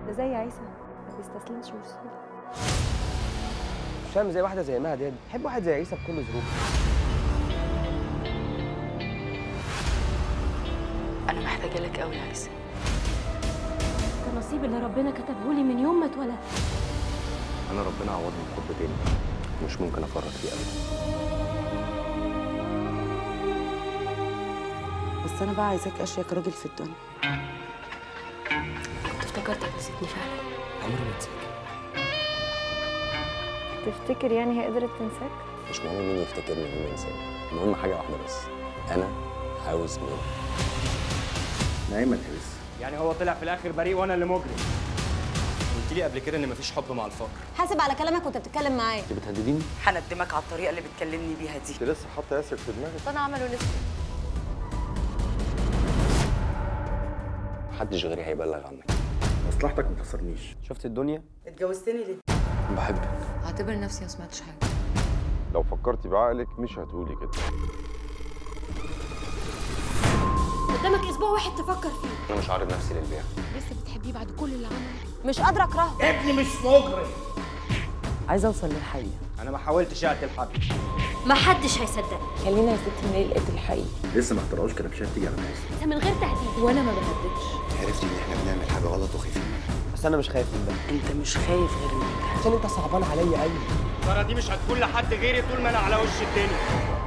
ده زي عيسى ما بيستسلمش بسهوله. مش فاهم ازاي واحده زي مها ديت بحب واحد زي عيسى بكل ظروفه. انا محتاجه لك قوي يا عيسى. ده النصيب اللي ربنا كتبه لي من يوم ما اتولدت. انا ربنا عوضني بحب تاني مش ممكن افرط فيه ابدا. بس انا بقى عايزاك اشيك راجل في الدنيا. كنت افتكرتك نسيتني فعلا. عمري ما انساك. تفتكر يعني هي قدرت تنساك؟ مش مهم مين يفتكرني ومين ينساني، المهم حاجه واحده بس، انا عاوز مين. نايمة الحبس. يعني هو طلع في الاخر بريء وانا اللي مجرم. قلت لي قبل كده ان مفيش حب مع الفقر. حاسب على كلامك وانت بتتكلم معايا. انت بتهدديني؟ هندمك على الطريقه اللي بتكلمني بيها دي. انت لسه حاطة ياسر في دماغك؟ انا عمله لسه. محدش غيري هيبلغ عنك. مصلحتك ما تخسرنيش. شفت الدنيا؟ اتجوزتني ليه؟ بحبك. اعتبر نفسي ما سمعتش حاجه. لو فكرتي بعقلك مش هتقولي كده. قدامك اسبوع واحد تفكر فيه. انا مش عارض نفسي للبيع. لسه بتحبيه بعد كل اللي عمله؟ مش قادره اكرهه. ابني مش مجرم. عايزه اوصل للحقيقه. انا ما حاولتش اقتل حد. ما حدش هيصدقك. خلينا يا ستي نلاقي القتل الحقيقي. لسه ما اخترعوش كلبشات تيجي على الناس. انت من غير تهديد. وانا ما بهددش. عرفتي ان احنا بنعمل حاجة غلط وخايفين منها. بس انا مش خايف من ده. انت مش خايف غير من ده. عشان انت صعبان عليا قوي. الطياره دي مش هتكون لحد غيري طول ما انا على وش الدنيا.